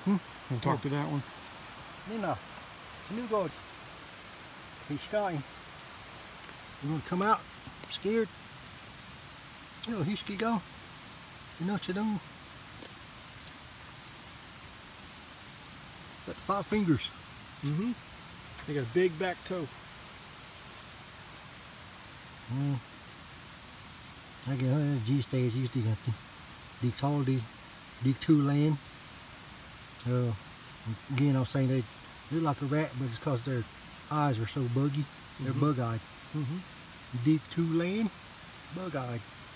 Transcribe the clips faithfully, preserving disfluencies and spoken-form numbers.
Hmm? We'll talk oh. to that one. Nina, new goats. He's skying. You want to come out? Scared? Oh, he's scared. Go. You know what you're doing? Got five fingers. Mm-hmm. They got a big back toe. Mm. I guess uh, G stage used to get the the tall the the two land. Uh, again, I was saying they look like a rat, but it's because their eyes are so buggy. They're mm-hmm. bug-eyed. Mm-hmm. Deep two land, bug-eyed.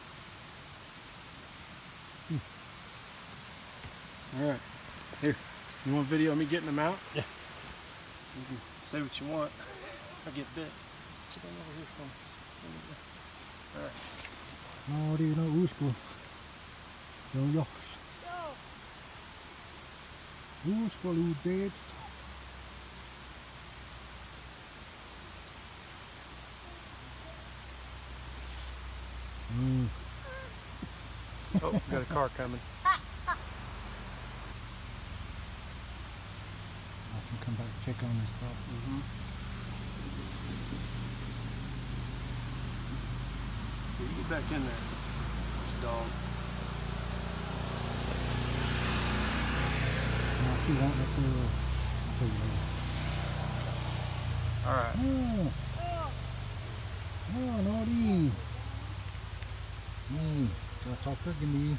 Hmm. All right, here. You want video of me getting them out? Yeah. You can say what you want. If I get bit. Sit down over here for me. All right. No, det är nog ursprung. Ja, ja. Ursprung utsätts. Mm. Oh, we got a car coming. I can come back and check on this dog. Mm-hmm. You get back in there, this dog. No, she won't let the. I'll tell you later. All right. Oh, oh, naughty. Mm, got top cooking me.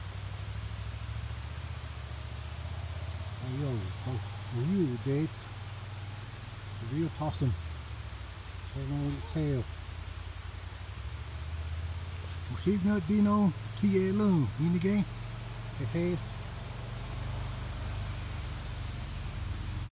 Oh, yo, oh, real dead. A real possum. Showing on its tail. Well, she's not been on T A long in the game. It has.